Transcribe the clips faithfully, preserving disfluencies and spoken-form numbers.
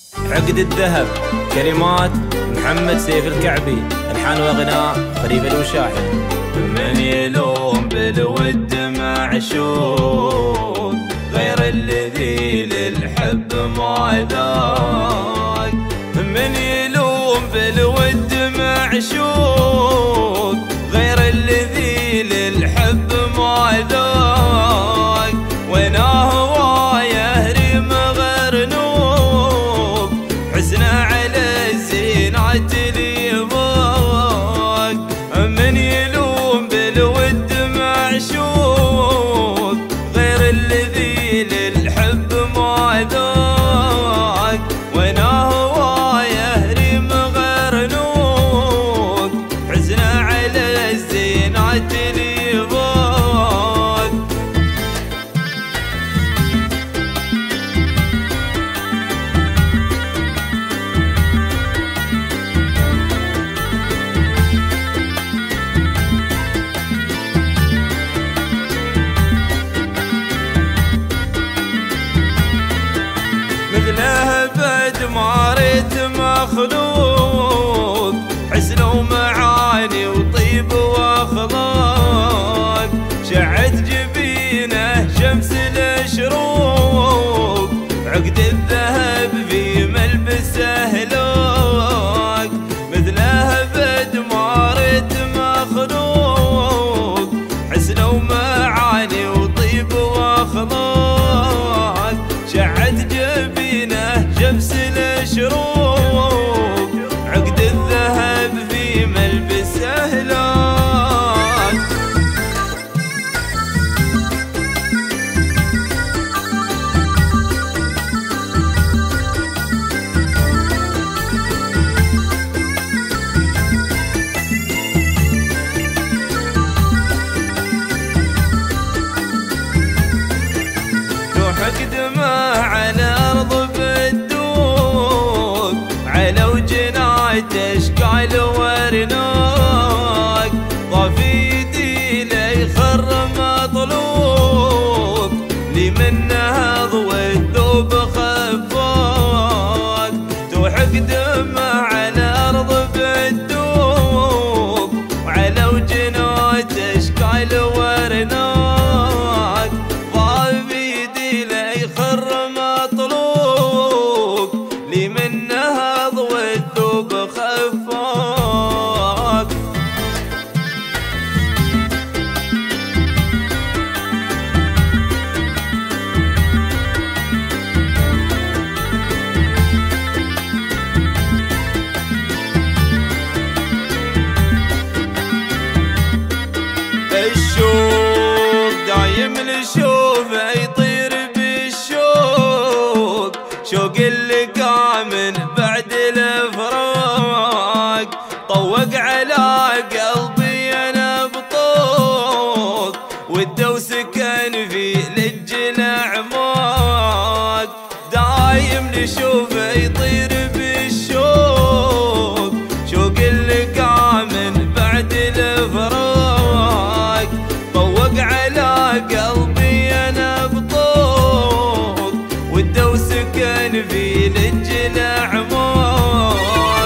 عقد الذهب كلمات محمد سيف الكعبي، الحان وغناء خليفة الوشاحي. من يلوم بالود معشوق غير الذي للحب ما ذاق، من يلوم بالود معشوق غير الذي للحب ما ذاق، وانا هوايه ريم غرنوب حسن على الزينات اليباق، من يلوم بالود معشوق غير الذي للحب ما ذاق، وانا هوايه ريم غرنوب حسن على الزينات اليباق. مثله بد ما ريت مخلوق حسن ومعاني وطيب واخلاق، شعت جبينه شمس الشروق عقد الذهب في ملبسه لوق، مثله بد ما ريت مخلوق حسن ومعاني وطيب واخلاق، شعت جبينه شمس الشروق عقد الذهب في ملبسه لوق. توحك دمه على أرض بالدوق علو جنايت أشكال ورناق، ضاف يدي لي خر مطلوب لمن نهض والثوب خفاق، توحك دمه على أرض بالدوق علو جنايت أشكال ورناق، ضاف يدي لي خر مطلوب لمن نهض والثوب خفاق. الشوق دايم نشوفه يطير بالشوق، شوق اللقا من بعد الفراق طوق على قلبي انا بطوق، وده سكن في لج الاعماق، دايم نشوفه يطير بالشوق، شوق اللقا من بعد الفراق طوق على قلبي انا بطوق، وده سكن في لج الاعماق.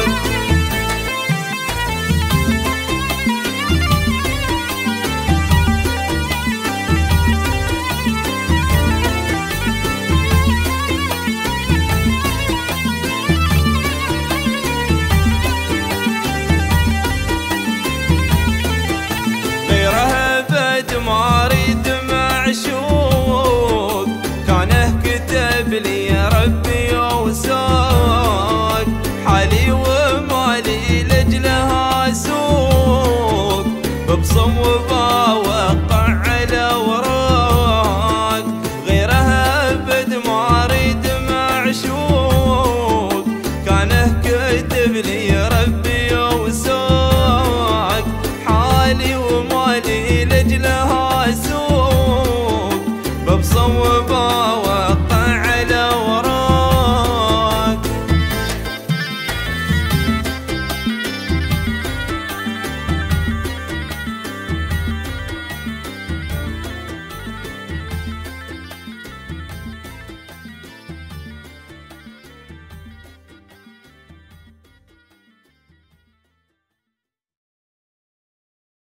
غيره بد ما اريد معشوق كانه كتب لي يا ربي اوساق، حالي ومالي لجلها سوق ببصم